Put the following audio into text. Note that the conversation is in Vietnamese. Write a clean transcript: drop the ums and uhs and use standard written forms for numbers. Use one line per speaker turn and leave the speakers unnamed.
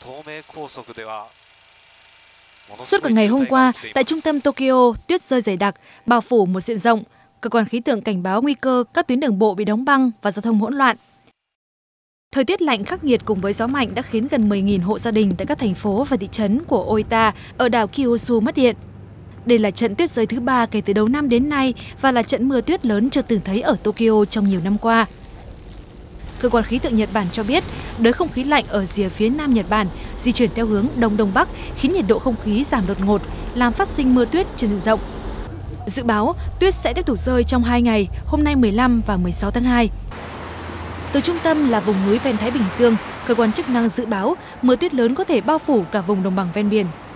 Suốt cả ngày hôm qua, tại trung tâm Tokyo, tuyết rơi dày đặc, bao phủ một diện rộng. Cơ quan khí tượng cảnh báo nguy cơ các tuyến đường bộ bị đóng băng và giao thông hỗn loạn. Thời tiết lạnh khắc nghiệt cùng với gió mạnh đã khiến gần 10.000 hộ gia đình tại các thành phố và thị trấn của Oita ở đảo Kyushu mất điện. Đây là trận tuyết rơi thứ 3 kể từ đầu năm đến nay và là trận mưa tuyết lớn chưa từng thấy ở Tokyo trong nhiều năm qua. Cơ quan khí tượng Nhật Bản cho biết, đới không khí lạnh ở rìa phía nam Nhật Bản di chuyển theo hướng đông-đông bắc khiến nhiệt độ không khí giảm đột ngột, làm phát sinh mưa tuyết trên diện rộng. Dự báo, tuyết sẽ tiếp tục rơi trong 2 ngày, hôm nay 15 và 16 tháng 2. Từ trung tâm là vùng núi ven Thái Bình Dương, cơ quan chức năng dự báo mưa tuyết lớn có thể bao phủ cả vùng đồng bằng ven biển.